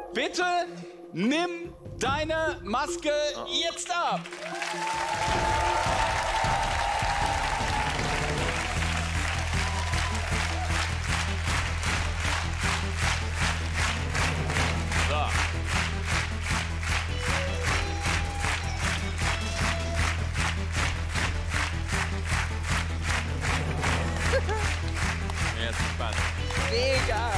Bitte nimm deine Maske jetzt ab. So. Jetzt gespannt. Mega.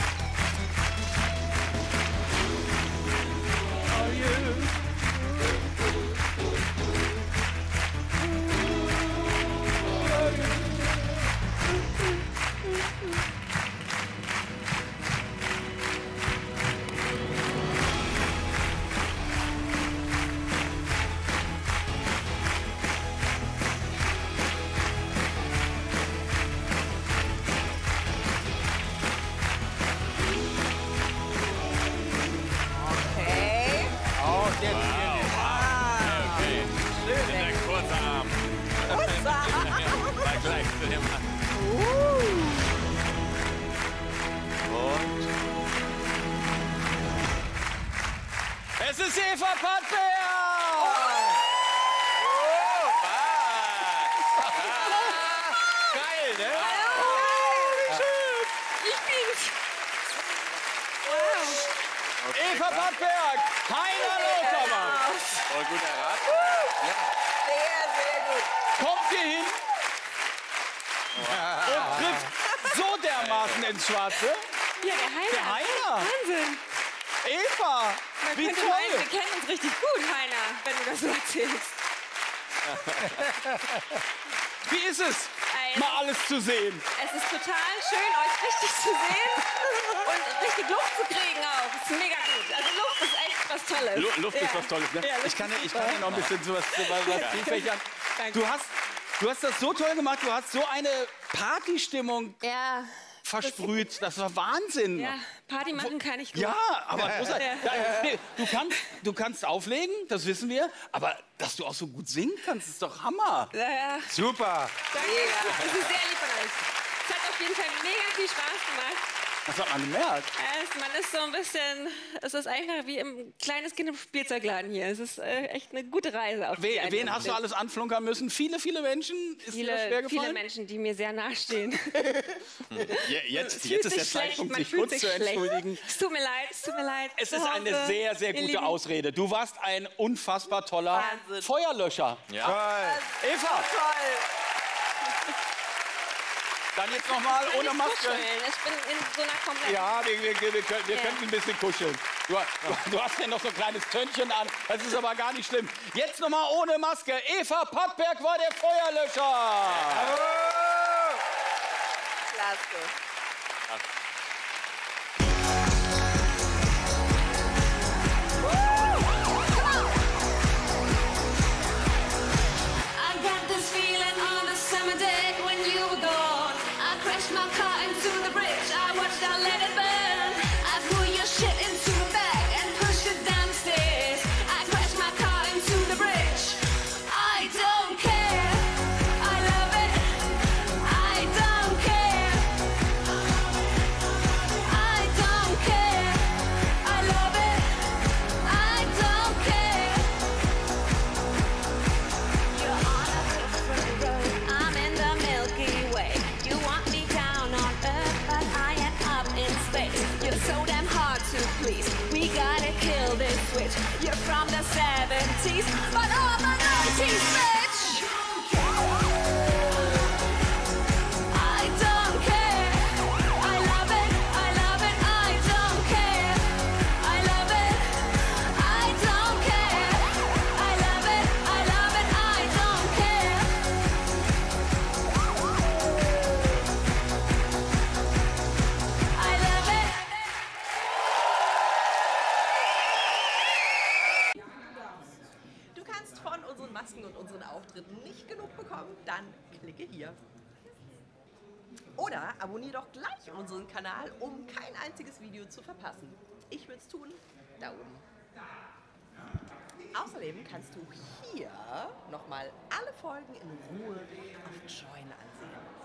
Es ist Eva Pattberg! Geil, ne? Ich bin's. Eva Pattberg, Heiner Lauterbach. Voll gut erraten. Sehr, sehr gut. Kommt hier hin und trifft so dermaßen ins Schwarze. Ja, der Heiner. Der Heiner. Wahnsinn. Eva, Man wie könnte meinen, wir toll. kennen uns richtig gut, Heiner, wenn du das so erzählst. Wie ist es, mal alles zu sehen? Es ist total schön, euch richtig zu sehen und richtig Luft zu kriegen auch. Das ist mega gut. Also Luft ist echt was Tolles. Luft ist was Tolles, ne? Ja, Ich kann dir noch ein bisschen was vielfächern. Danke. Du hast das so toll gemacht, du hast so eine Partystimmung Ja. versprüht. Das war Wahnsinn. Ja, Party machen kann ich gut. Ja, aber nee, du kannst auflegen, das wissen wir. Aber dass du auch so gut singen kannst, ist doch Hammer. Ja. Super. Danke. Das ist sehr lieb von euch. Es hat auf jeden Fall mega viel Spaß gemacht. Das hat man gemerkt. Man ist so ein bisschen, es ist einfach wie im kleines Kind im Spielzeugladen hier. Es ist echt eine gute Reise. Auf die Wen hast du alles anflunkern müssen? Viele Menschen? Ist dir das schwer gefallen? Viele Menschen, die mir sehr nahestehen. Jetzt Fühlt ist der sich schlecht, Zeitpunkt, man sich fühlt kurz sich zu schlecht. entschuldigen. Es tut mir leid, es tut mir leid. Es Zu ist eine Hause, sehr, sehr ihr gute Lieben. Ausrede. Du warst ein unfassbar toller Wahnsinn. Feuerlöscher. Ja. Eva, Toll. dann jetzt noch mal ohne Nicht Maske. kuscheln. Ich bin in so einer kompletten... Ja, wir können ein bisschen kuscheln. Du hast ja noch so ein kleines Tönnchen an. Das ist aber gar nicht schlimm. Jetzt noch mal ohne Maske. Eva Pattberg war der Feuerlöscher. Klasse. I got this feeling on a summer day when you were gone. I crashed my car into the bridge. I watched I let it burn. I threw your shit into a bag and pushed it down the stairs. I crashed my car into the bridge. I don't care. I love it. I don't care. I don't care. I love it. I don't care. You're on a different road. I'm in the Milky Way. You want me down on Earth, but I am up in space. You're so damn hard to please. We gotta kill this switch. You're from the 70s, but all the 90s, bitch. I don't care. I love it. I love it. I don't care. I love it. I don't care. I love it. I love it. I don't care. I love it. Du kannst von unseren Masken und unseren Auftritten nicht genug bekommen? Dann klicke hier. Oder abonniere doch gleich unseren Kanal, um kein einziges Video zu verpassen. Ich würde es tun, da oben. Außerdem kannst du hier nochmal alle Folgen in Ruhe auf Join ansehen.